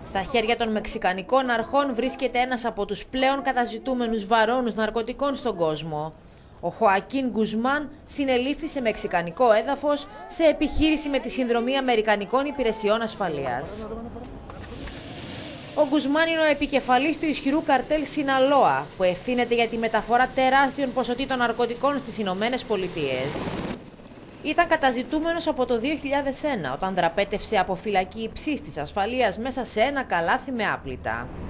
Στα χέρια των μεξικανικών αρχών βρίσκεται ένας από τους πλέον καταζητούμενους βαρώνους ναρκωτικών στον κόσμο. Ο Χοακίν Γκουσμάν συνελήφθη σε μεξικανικό έδαφος σε επιχείρηση με τη συνδρομή Αμερικανικών Υπηρεσιών Ασφαλείας. Ο Γκουσμάν είναι ο επικεφαλής του ισχυρού καρτέλ Σιναλόα, που ευθύνεται για τη μεταφορά τεράστιων ποσοτήτων ναρκωτικών στις Ηνωμένες Πολιτείες. Ήταν καταζητούμενος από το 2001, όταν δραπέτευσε από φυλακή υψίστης ασφαλείας μέσα σε ένα καλάθι με άπλυτα.